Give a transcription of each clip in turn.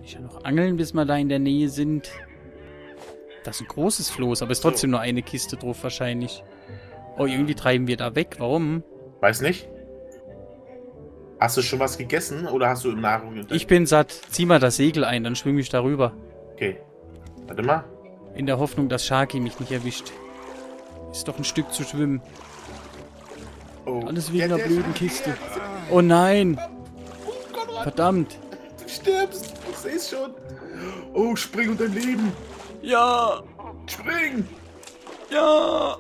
Ich ja noch angeln, bis wir da in der Nähe sind. Das ist ein großes Floß, aber ist trotzdem nur eine Kiste drauf wahrscheinlich. Oh, irgendwie treiben wir da weg. Warum? Weiß nicht. Hast du schon was gegessen oder hast du Nahrung entdeckt? Ich bin satt. Zieh mal das Segel ein, dann schwimme ich darüber. Okay. Warte mal. In der Hoffnung, dass Sharky mich nicht erwischt. Ist doch ein Stück zu schwimmen. Oh. Alles wegen der blöden Kiste. Oh nein! Verdammt! Du stirbst. Ich seh's schon. Oh, spring um dein Leben. Ja! Spring! Ja!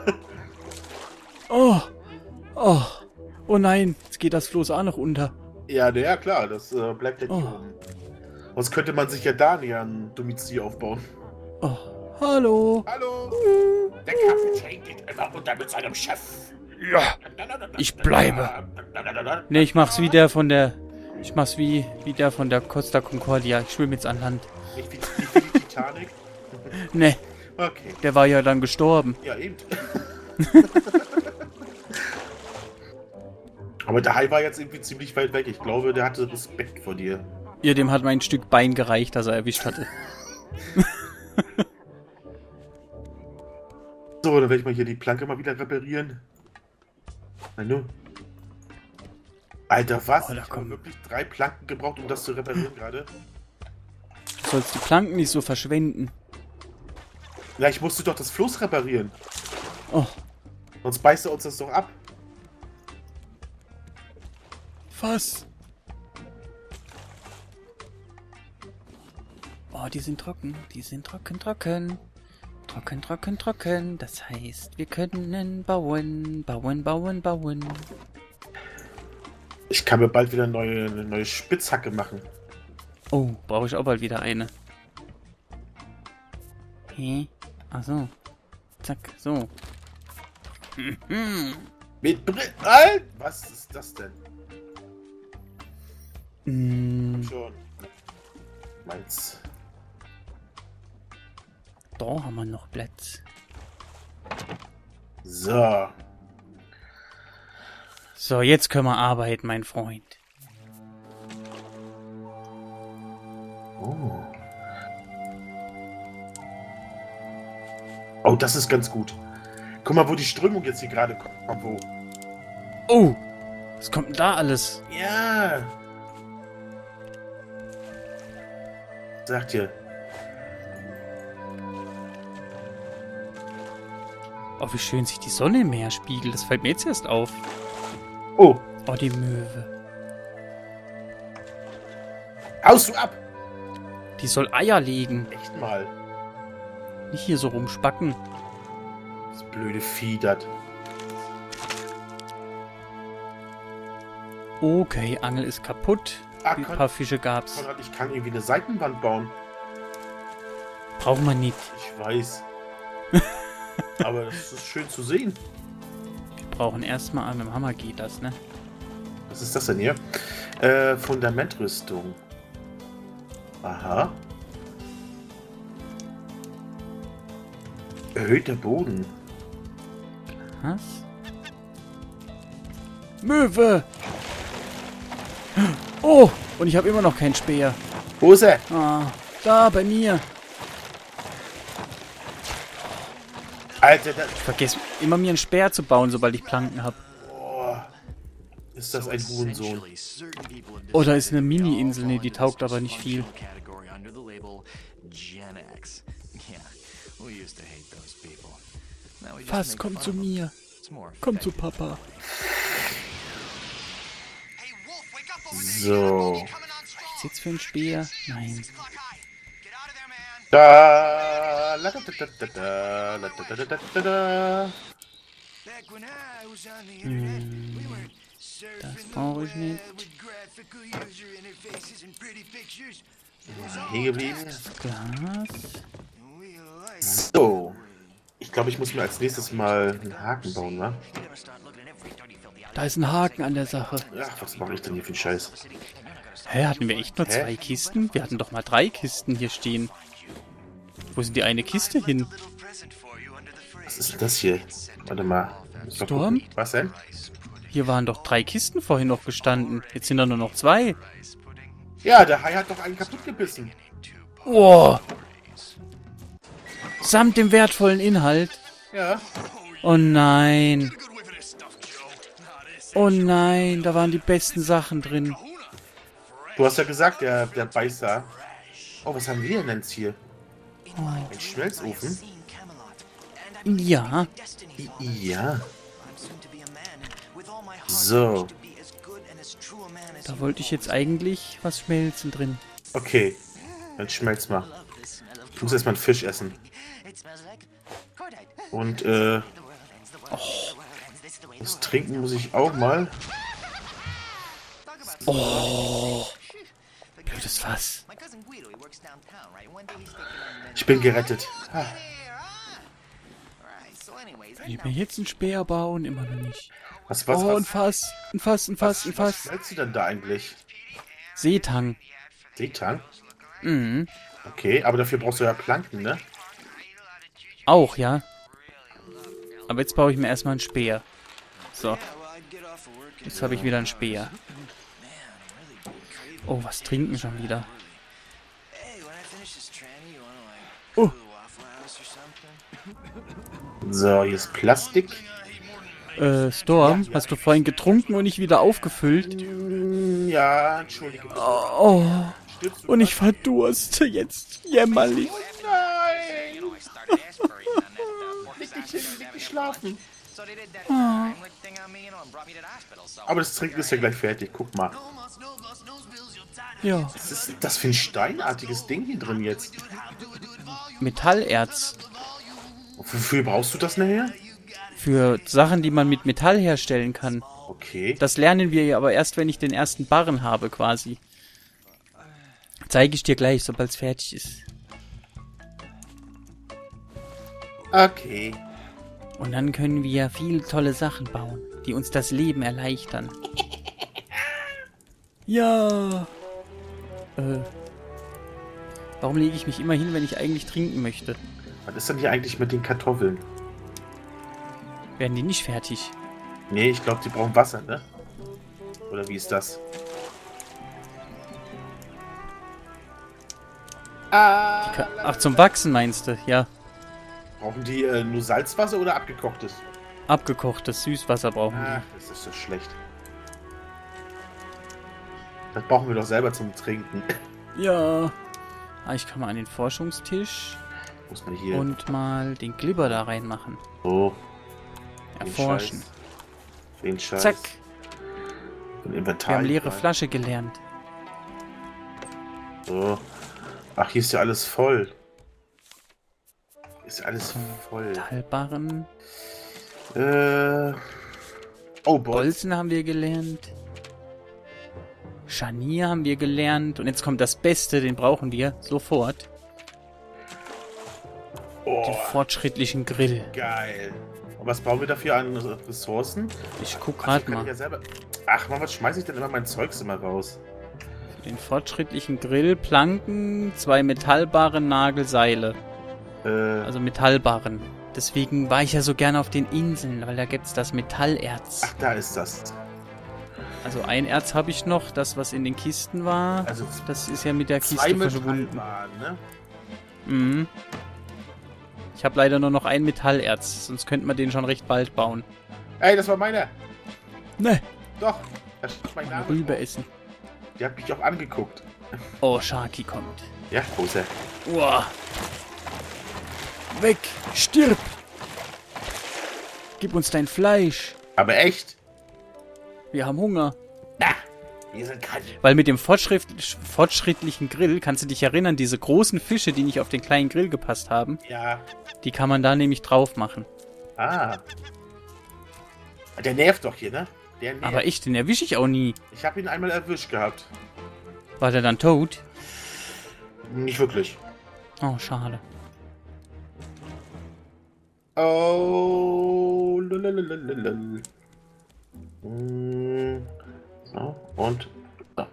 Oh! Oh! Oh nein! Jetzt geht das Floß auch noch unter. Ja, klar. Das bleibt ja nicht Oh. oben. Sonst könnte man sich ja da näher ein Domizil aufbauen. Oh! Hallo! Hallo! Der Kapitän geht immer unter mit seinem Chef. Ja! Ich bleibe! Ne, ich mach's wie der von der... Ich mach's wie der von der Costa Concordia. Ich schwimme jetzt an Land. Nicht wie die Titanic. Ne, Okay. der war ja dann gestorben. Ja, eben. Aber der Hai war jetzt irgendwie ziemlich weit weg. Ich glaube, der hatte Respekt vor dir. Ja, dem hat mein Stück Bein gereicht, das er erwischt hatte. So, dann werde ich mal hier die Planke mal wieder reparieren. Na nun. Alter, was? Oh, da Ich habe kommen- wirklich 3 Planken gebraucht, um das zu reparieren gerade. Du sollst die Planken nicht so verschwenden. Ja, ich musste doch das Floß reparieren. Oh, Sonst beißt er uns das doch ab. was? Oh, die sind trocken. Die sind trocken. Trocken. Das heißt, wir können bauen. Ich kann mir bald wieder eine neue Spitzhacke machen. Oh, brauche ich auch bald wieder eine. Hä? Ach so. Zack, so. Mit Brit. Alter! Was ist das denn? Schon. Meins. Da haben wir noch Platz. So. So, jetzt können wir arbeiten, mein Freund. Oh. Oh, das ist ganz gut. Guck mal, wo die Strömung jetzt hier gerade kommt. Wo? Oh! Was kommt denn da alles? Ja. Sagt ihr. Oh, wie schön sich die Sonne im Meer spiegelt. Das fällt mir jetzt erst auf. Oh, Oh, die Möwe. haust du ab? Die soll Eier legen. Echt mal. Nicht hier so rumspacken. Das blöde Vieh, das. Okay, Angel ist kaputt. Ah, Ein paar Fische gab's. Konrad, ich kann irgendwie eine Seitenwand bauen. Brauchen wir nicht. Ich weiß. Aber das ist schön zu sehen. Wir brauchen erstmal, mit dem Hammer geht das, ne? Was ist das denn hier? Fundamentrüstung. Aha. Erhöhter Boden. Was? Möwe! Oh! Und ich habe immer noch keinen Speer. Wo ist er? Ah, da, bei mir. Alter, das... Ich vergesse immer mir einen Speer zu bauen, sobald ich Planken habe. Oh, ist das ein Hurensohn. Oh, da ist eine Mini-Insel, ne, die taugt aber nicht viel. Was? Komm zu mir. Komm zu Papa. So. Was jetzt für ein Speer? Nein. Da, la, da, da, da, da, la, da, da, da, da, da. Das brauche ich nicht. Hier geblieben. Glas. So. Ich glaube, ich muss mir als nächstes mal einen Haken bauen, wa? Da ist ein Haken an der Sache. Ach, was mache ich denn hier für einen Scheiß? Hä, hatten wir echt nur 2 Kisten? Wir hatten doch mal 3 Kisten hier stehen. Wo sind die eine Kiste hin? Was ist denn das hier? Warte mal. Muss mal Storm? gucken. Was denn? Hier waren doch 3 Kisten vorhin noch gestanden. Jetzt sind da nur noch 2. Ja, der Hai hat doch einen kaputt gebissen. Oh. Samt dem wertvollen Inhalt. Ja. Oh nein. Oh nein, da waren die besten Sachen drin. Du hast ja gesagt, der Beißer. Oh, was haben wir denn jetzt hier? Ein Schmelzofen? Ja. Ja. So. Da wollte ich jetzt eigentlich was schmelzen drin. Okay. Dann schmelz mal. Ich muss erstmal einen Fisch essen. Und, das Trinken muss ich auch mal. Oh. Blödes Fass. Ich bin gerettet. Ah. Will ich mir jetzt einen Speer bauen? Immer noch nicht. Was, Oh, ein Fass. Ein Fass, ein Fass, ein was Fass. schmelzt du denn da eigentlich? Seetang. Seetang? Mhm. Okay, aber dafür brauchst du ja Planken, ne? Auch, ja. Aber jetzt baue ich mir erstmal einen Speer. So. Jetzt habe ich wieder einen Speer. Oh, was trinken schon wieder? Oh. So, hier ist Plastik. Storm, hast du vorhin getrunken und nicht wieder aufgefüllt? Ja, entschuldige. Oh. Stirbst du Und ich verdurste jetzt jämmerlich. Nein! Leg dich hin, leg dich schlafen. Aber das Trinken ist ja gleich fertig, guck mal. Ja. Was ist das für ein steinartiges Ding hier drin jetzt? Metallerz. Wofür brauchst du das nachher? Für Sachen, die man mit Metall herstellen kann. Okay. Das lernen wir ja aber erst, wenn ich den ersten Barren habe, quasi. Zeige ich dir gleich, sobald es fertig ist. Okay. Und dann können wir viele tolle Sachen bauen, die uns das Leben erleichtern. Ja. Warum lege ich mich immer hin, wenn ich eigentlich trinken möchte? Was ist denn hier eigentlich mit den Kartoffeln? Werden die nicht fertig? Nee, ich glaube, die brauchen Wasser, ne? Oder wie ist das? Ach, zum Wachsen meinst du? Ja. Brauchen die nur Salzwasser oder abgekochtes? Abgekochtes Süßwasser brauchen Ach, das ist so schlecht. Das brauchen wir doch selber zum Trinken. die. Ja. Ah, ich kann mal an den Forschungstisch Muss man hier und mal den Glibber da reinmachen. so Erforschen. Den Scheiß. Zack. Ein Inventar. Wir haben leere rein. Flasche gelernt. So. Ach, hier ist ja alles voll. Ist ja alles voll. Metallbarren. Oh, Bolzen. Bolzen haben wir gelernt. Scharnier haben wir gelernt. Und jetzt kommt das Beste, den brauchen wir sofort. Den Oh, fortschrittlichen Grill. geil. Und was brauchen wir dafür an Ressourcen? Ich guck Ach, grad kann ich mal. ja selber... Ach man, was schmeiße ich denn immer mein Zeugs immer raus? Den fortschrittlichen Grill, Planken, 2 Metallbarren, Nagelseile. Also Metallbarren. Deswegen war ich ja so gerne auf den Inseln, weil da gibt's das Metallerz. Ach, da ist das. Also ein Erz habe ich noch, das was in den Kisten war. Also Das ist ja mit der zwei Kiste verschwunden. Metallbahnen, ne? Mhm. Ich habe leider nur noch ein Metallerz, sonst könnten wir den schon recht bald bauen. Ey, das war meiner. Ne, Doch. Da steht mein Name Rübe drauf. essen. Die hat mich auch angeguckt. Oh, Sharky kommt. Ja, wo ist er? Uah. Weg! Stirb! Gib uns dein Fleisch. Aber echt? Wir haben Hunger. Na, wir sind kalt. Weil mit dem fortschrittlichen Grill, kannst du dich erinnern, diese großen Fische, die nicht auf den kleinen Grill gepasst haben, Ja. die kann man da nämlich drauf machen. Ah. Der nervt doch hier, ne? Der nervt. Aber echt, den erwische ich auch nie. Ich habe ihn einmal erwischt gehabt. War der dann tot? Nicht wirklich. Oh, schade. Oh. Lululululul. So, und. So.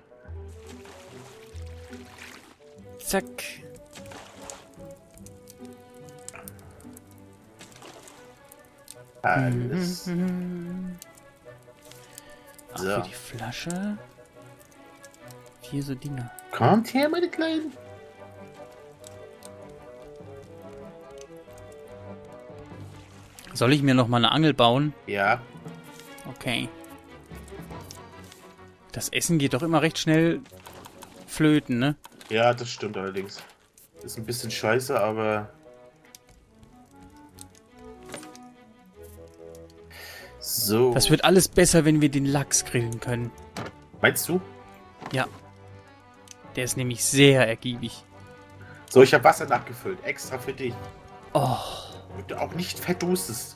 Zack. Alles. Ach, So. für die Flasche. hier so Dinger? Kommt her, meine Kleinen. Soll ich mir noch mal eine Angel bauen? Ja. Okay. Das Essen geht doch immer recht schnell flöten, ne? Ja, das stimmt allerdings. Ist ein bisschen scheiße, aber... So. Das wird alles besser, wenn wir den Lachs grillen können. Meinst du? Ja. Der ist nämlich sehr ergiebig. So, ich habe Wasser nachgefüllt. Extra für dich. Oh. Damit du auch nicht verdurstest.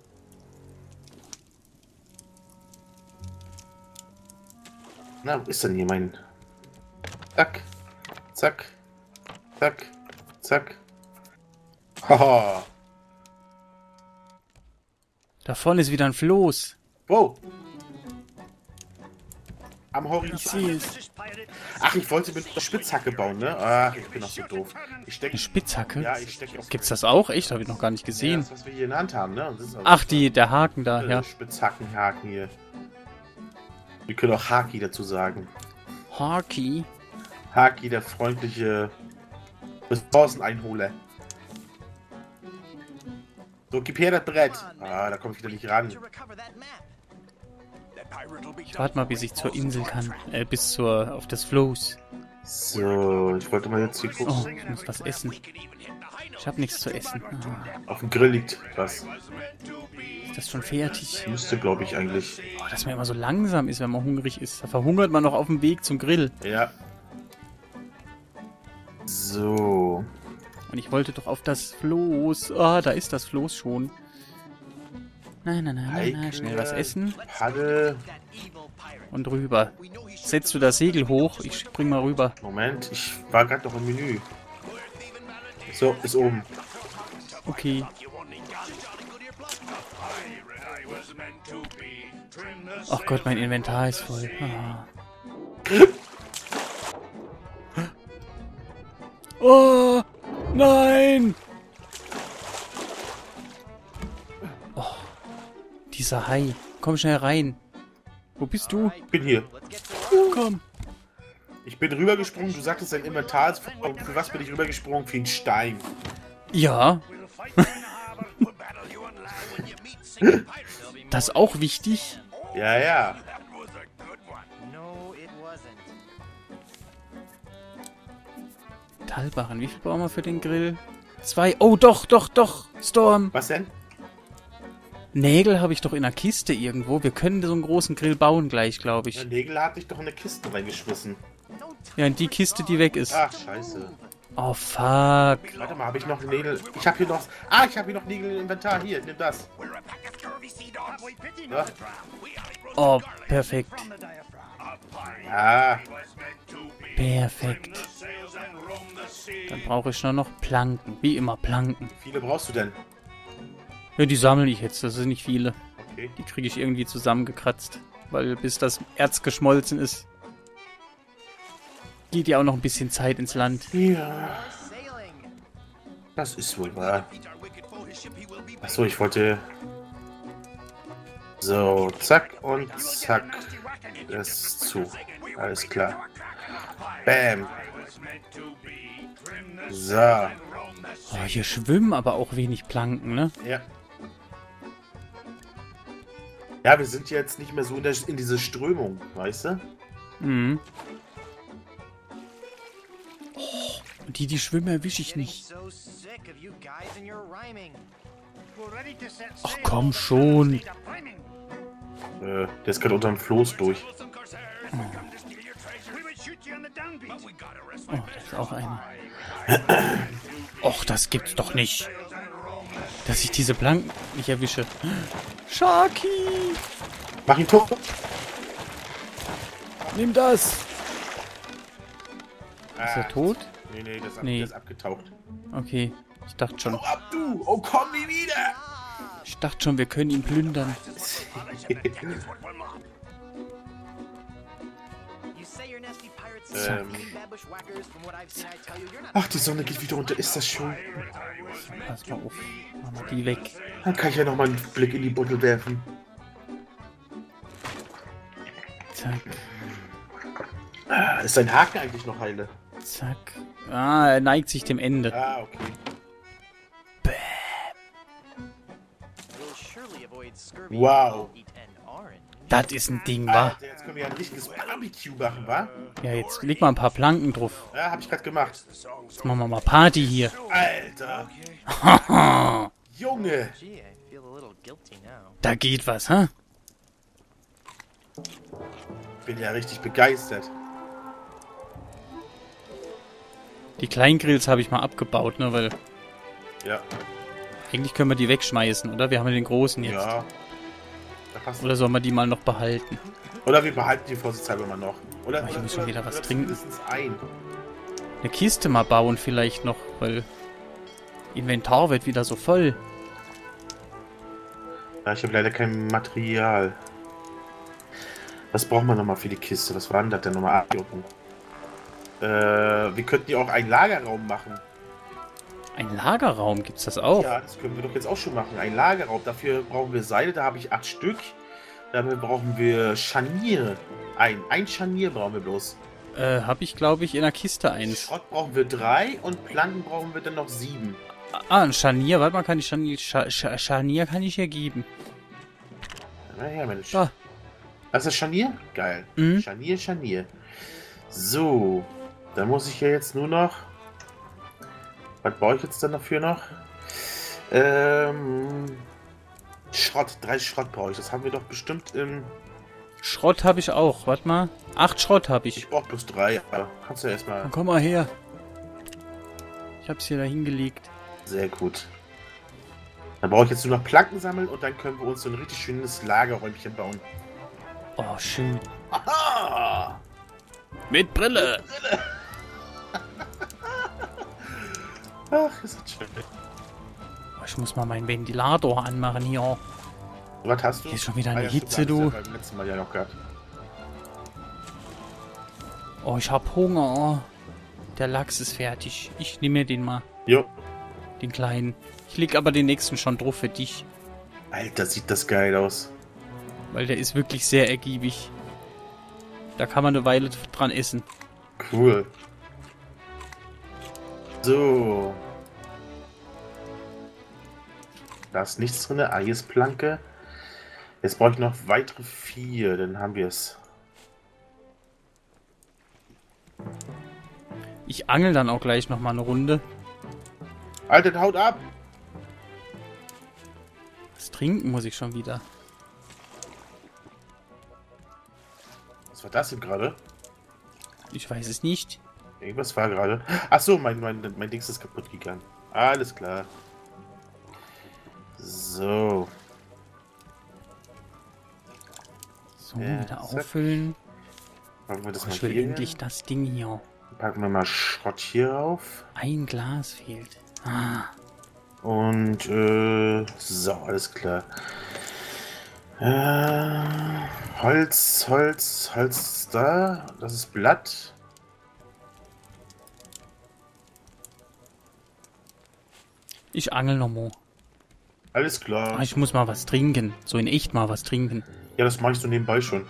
Na, wo ist denn hier mein... Zack. Zack. Zack. Zack. Haha. Da vorne ist wieder ein Floß. Wow. Am Ich Horizont. sehe es. Ach, ich wollte mit der Spitzhacke bauen, ne? Ach, ich bin doch so doof. Ich stecke... Eine Spitzhacke? Ja, ich stecke auf... Gibt's das auch? Echt? Habe ich noch gar nicht Ja, gesehen. das, was wir hier in der Hand haben, ne? Und das ist also Ach, der Haken da, ja. Spitzhackenhaken hier. Wir können auch Haki dazu sagen. Haki? Haki, der freundliche Ressourceneinholer. So, gib her das Brett. Ah, da komme ich wieder nicht ran. Ich warte mal, bis ich zur Insel kann. Auf das Floß. So, ich wollte mal jetzt hier gucken. Oh, ich muss was essen. Ich habe nichts zu essen. Ah, Auf dem Grill liegt was. ist das schon fertig? Müsste, glaube ich, eigentlich. Oh, dass man immer so langsam ist, wenn man hungrig ist. Da verhungert man noch auf dem Weg zum Grill. Ja. So. Und ich wollte doch auf das Floß. Ah, da ist das Floß schon. Na, schnell was essen. Paddel. Und rüber. Setzt du das Segel hoch? Ich spring mal rüber. Moment, ich war gerade noch im Menü. So, ist oben. Okay. Ach Gott, mein Inventar ist voll. Ah. Oh, nein! Oh, dieser Hai. Komm schnell rein. Wo bist du? Ich bin hier. Komm. Ich bin rübergesprungen. Du sagtest, dein Inventar ist voll. Und für was bin ich rübergesprungen? Für einen Stein. Ja. Das ist auch wichtig. Ja, ja. Metallbarren. Wie viel brauchen wir für den Grill? 2. Oh, doch. Storm. Was denn? Nägel habe ich doch in einer Kiste irgendwo. Wir können so einen großen Grill bauen gleich, glaube Der ich. Nägel hat dich doch in eine Kiste reingeschmissen. Ja, in die Kiste, die weg ist. Ach, scheiße. Oh, fuck. Warte mal, habe ich noch Nägel? Ich habe hier noch... Ah, ich habe hier noch Nägel im Inventar. Hier, nimm das. Ja. Oh, perfekt. Ah, Perfekt. Dann brauche ich nur noch Planken. Wie immer Planken. wie viele brauchst du denn? Ja, die sammle ich jetzt. Das sind nicht viele. Okay. Die kriege ich irgendwie zusammengekratzt. Weil bis das Erz geschmolzen ist, geht ja auch noch ein bisschen Zeit ins Land. Ja. Das ist wohl wahr. Achso, ich wollte... So, zack und zack. Das ist zu. Alles klar. Bam. So. Oh, hier schwimmen aber auch wenig Planken, ne? Ja. Ja, wir sind jetzt nicht mehr so in diese Strömung, weißt du? Mhm. Oh, die schwimmen erwische ich nicht. Ach komm schon. Der ist gerade unter dem Floß durch. Oh, da ist auch eine. Och, das gibt's doch nicht. Dass ich diese Planken nicht erwische. Sharky! Mach ihn tot! Nimm das! Ist er tot? Nee, der Nee. ist abgetaucht. Okay, ich dachte schon. Hau ab, du! Oh, komm nie wieder! Ich dachte schon, wir können ihn plündern. Ach, die Sonne geht wieder unter. Ist das schön? Pass mal auf. Mach mal die weg. Dann kann ich ja noch mal einen Blick in die Buddel werfen. Zack. Ist dein Haken eigentlich noch heile? Zack. Ah, er neigt sich dem Ende. Ah, okay. Wow. Das ist ein Ding, wa? Alter, jetzt können wir ja ein richtiges Barbecue machen, wa? Ja, jetzt leg mal ein paar Planken drauf. Ja, hab ich gerade gemacht. Jetzt machen wir mal Party hier. Alter. Junge. Da geht was, hä? Bin ja richtig begeistert. Die Kleingrills habe ich mal abgebaut, ne, weil Ja. eigentlich können wir die wegschmeißen, oder? Wir haben ja den großen jetzt. Ja. Da passt. Oder sollen wir die mal noch behalten? Oder wir behalten die vorsichtshalber mal noch. Oder, Ich muss schon wieder was oder trinken. Mindestens ein. Eine Kiste mal bauen vielleicht noch, weil Inventar wird wieder so voll. Ja, ich habe leider kein Material. Was brauchen wir nochmal für die Kiste? Was war denn das denn nochmal? Ah, hier unten. Wir könnten ja auch einen Lagerraum machen. Ein Lagerraum, gibt's das auch? Ja, das können wir doch jetzt auch schon machen. Ein Lagerraum. Dafür brauchen wir Seile, da habe ich 8 Stück. Dafür brauchen wir Scharniere. Ein Scharnier brauchen wir bloß. Habe ich, glaube ich, in der Kiste eins. Schrott brauchen wir 3 und Planken brauchen wir dann noch 7. Ah, ein Scharnier. Warte mal, kann ich Scharnier... Scharnier kann ich hier geben. Na ja, Mensch. Da. Das ist Scharnier? Geil. Mhm. Scharnier, Scharnier. So. Da muss ich ja jetzt nur noch... Was brauche ich jetzt dann dafür noch? Schrott. 3 Schrott brauche ich. Das haben wir doch bestimmt im... Schrott habe ich auch. Warte mal. 8 Schrott habe ich. Ich brauche bloß 3. Aber kannst du erstmal... Dann komm mal her. Ich hab's hier da hingelegt. Sehr gut. Dann brauche ich jetzt nur noch Planken sammeln und dann können wir uns so ein richtig schönes Lagerräumchen bauen. Oh, schön. Aha! Mit Brille. Ach, ist das schön. Ich muss mal meinen Ventilator anmachen hier. Was hast du? Hier ist schon wieder eine ja, Hitze, stimmt, du. das beim letzten Mal ja noch gehabt. Oh, ich hab Hunger. Oh. Der Lachs ist fertig. Ich nehme mir den mal. Jo. Den kleinen. Ich leg aber den nächsten schon drauf für dich. Alter, sieht das geil aus. Weil der ist wirklich sehr ergiebig. Da kann man eine Weile dran essen. Cool. So. Da ist nichts drin. Eisplanke. Jetzt brauche ich noch weitere 4. Dann haben wir es. Ich angel dann auch gleich nochmal eine Runde. Alter, haut ab! Was trinken muss ich schon wieder. Was war das denn gerade? Ich weiß es nicht. Irgendwas war gerade. Achso, mein Dings ist kaputt gegangen. Alles klar. So. So, Ja, wieder zack. auffüllen. Packen wir das Oh, mal ich will hier. endlich das Ding hier. Packen wir mal Schrott hier rauf. Ein Glas fehlt. Ah. Und, so, alles klar. Holz da. Das ist Blatt. Ich angel nochmal. Alles klar. Ich muss mal was trinken. So in echt mal was trinken. Ja, das mache ich so nebenbei schon.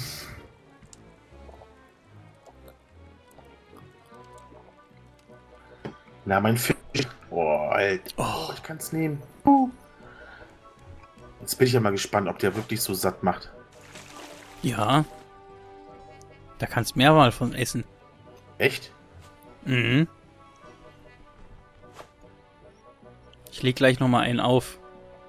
Na, mein Fisch. Boah, Alter. Oh. Ich kann es nehmen. Jetzt bin ich ja mal gespannt, ob der wirklich so satt macht. Ja. Da kannst du mehrmal von essen. Echt? Mhm. Ich leg gleich nochmal einen auf.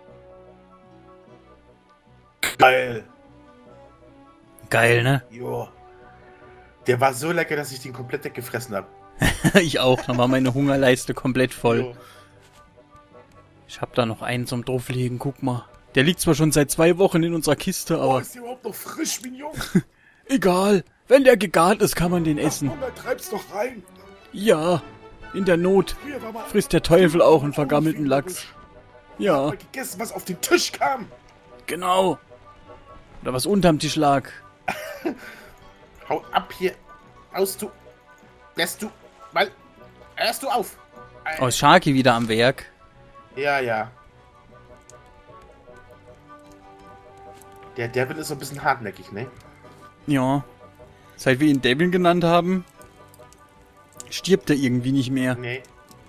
Geil. Geil, ne? Jo. Der war so lecker, dass ich den komplett weggefressen habe. Ich auch. Dann war meine Hungerleiste komplett voll. Jo. Ich hab da noch einen zum drauflegen. Guck mal. Der liegt zwar schon seit 2 Wochen in unserer Kiste, Oh, aber ist der überhaupt noch frisch, Mignon? egal. Wenn der gegart ist, kann man den essen. Komm, da treib's doch rein. Ja. In der Not Früher war mal frisst der Teufel auch einen vergammelten Lachs. Ja, mal gegessen, was auf den Tisch kam. genau. Oder was unterm Tisch lag. Hau ab hier. Aus du. Lässt du. Weil. Hörst du auf. Oh, ist Sharky wieder am Werk. Ja, ja. Der Devil ist so ein bisschen hartnäckig, ne? Ja. Seit wir ihn Devin genannt haben, stirbt er irgendwie nicht mehr. Nee.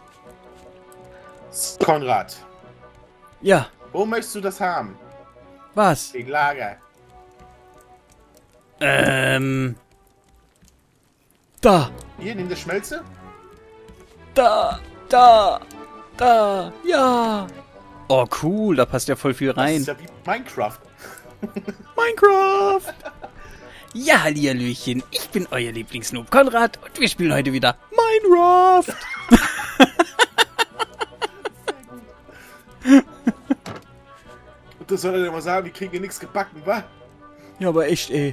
Konrad. Ja. Wo möchtest du das haben? Was? Im Lager. Da. Hier, nimm das Schmelze. Da. Ja. Oh, cool. Da passt ja voll viel rein. Das ist ja wie Minecraft. Minecraft. Ja, Hallihallöchen. Ich bin euer Lieblingsnoob Konrad und wir spielen heute wieder Minecraft. Und das soll er ja mal sagen, wir kriegen hier nichts gebacken, wa? Ja, aber echt, ey.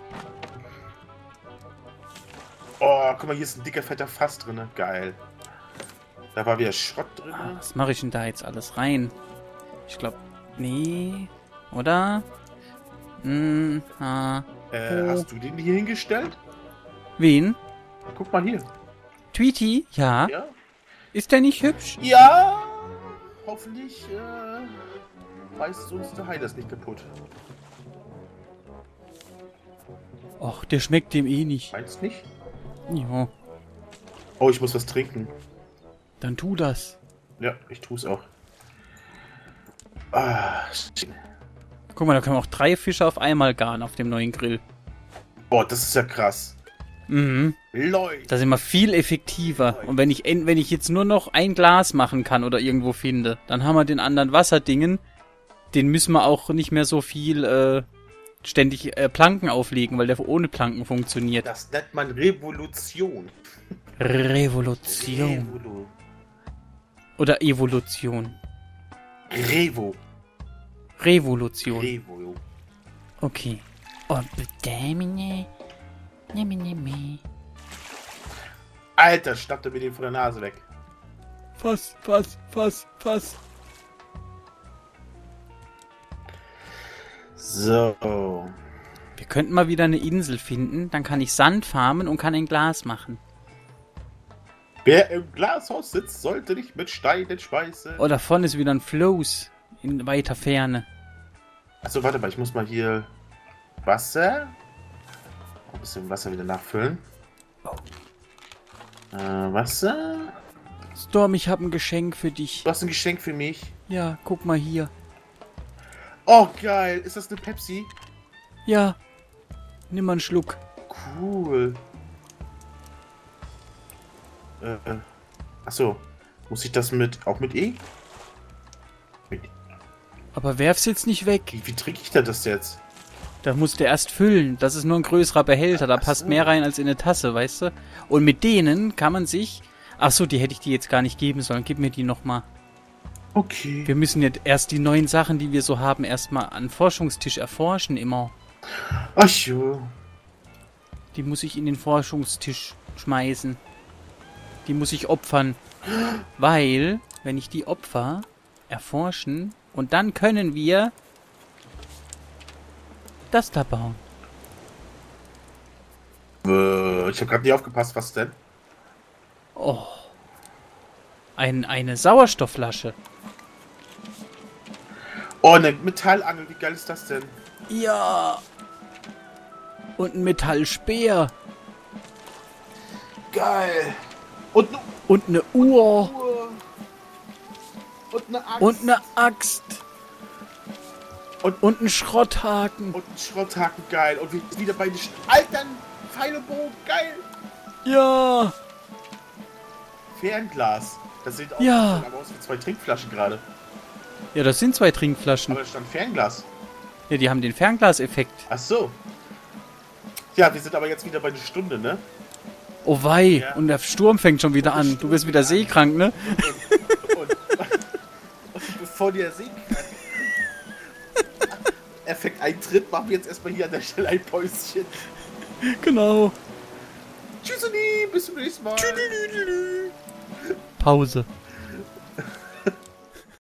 Oh, guck mal, hier ist ein dicker, fetter Fass drin. Geil. Da war wieder Schrott drin. Was mache ich denn da jetzt alles rein? Ich glaube, nee. Oder? Hast du den hier hingestellt? Wen? Guck mal hier. Tweety? Ja. Ja? Ist der nicht hübsch? Ja! Hoffentlich reißt uns der Hai das nicht kaputt. Och, der schmeckt dem eh nicht. Meinst nicht? Ja, Oh, ich muss was trinken. dann tu das. Ja, ich tue es auch. Ah, shit. Guck mal, da können wir auch 3 Fische auf einmal garen auf dem neuen Grill. Boah, das ist ja krass. Mhm. Leute. Das ist immer viel effektiver. Und wenn ich jetzt nur noch ein Glas machen kann oder irgendwo finde, dann haben wir den anderen Wasserdingen. Den müssen wir auch nicht mehr so viel ständig Planken auflegen, weil der ohne Planken funktioniert. Das nennt man Revolution. Revolution. Revolu. Oder Evolution. Revo. Revolution. Revo. Okay. Und bedämine. Alter, schnappte mir den von der Nase weg. Was? So. Wir könnten mal wieder eine Insel finden, dann kann ich Sand farmen und kann ein Glas machen. Wer im Glashaus sitzt, sollte nicht mit Steinen speisen. Oh, da vorne ist wieder ein Floß in weiter Ferne. Achso, warte mal, ich muss mal hier Wasser. Ein bisschen Wasser wieder nachfüllen. Wasser. Storm, ich habe ein Geschenk für dich. Du hast ein Geschenk für mich. Ja, guck mal hier. Oh, geil. Ist das eine Pepsi? Ja. Nimm mal einen Schluck. Cool. Achso. Muss ich das auch mit E? Aber werf's jetzt nicht weg. Wie trinke ich das jetzt? Da musst du erst füllen. Das ist nur ein größerer Behälter. Da passt mehr rein als in eine Tasse, weißt du? Und mit denen kann man sich... Achso, die hätte ich dir jetzt gar nicht geben sollen. Gib mir die nochmal. Okay. Wir müssen jetzt erst die neuen Sachen, die wir so haben, erstmal an Forschungstisch erforschen immer. Ach jo. Die muss ich in den Forschungstisch schmeißen. Die muss ich opfern. Weil, wenn ich die opfer, erforschen und dann können wir das da bauen. Ich habe gerade nicht aufgepasst, was denn? Oh. Eine Sauerstoffflasche. Oh, eine Metallangel, wie geil ist das denn? Ja. Und ein Metallspeer. Geil. Und eine Uhr. Und eine Axt. Und eine Axt. Und ein Schrotthaken. Und ein Schrotthaken, geil. Und wieder bei den alten Pfeil und Bogen, geil. Ja. Fernglas. Das sieht auch Ja. aus wie 2 Trinkflaschen gerade. Ja, das sind 2 Trinkflaschen. Aber da stand Fernglas. Ja, die haben den Fernglaseffekt. Ach so. Ja, wir sind aber jetzt wieder bei einer Stunde, ne? Oh wei, Ja. und der Sturm fängt schon wieder an. Du bist wieder seekrank, ne? Und bevor der Effekt eintritt, machen wir jetzt erstmal hier an der Stelle ein Päuschen. Genau. Tschüss, bis zum nächsten Mal. Pause.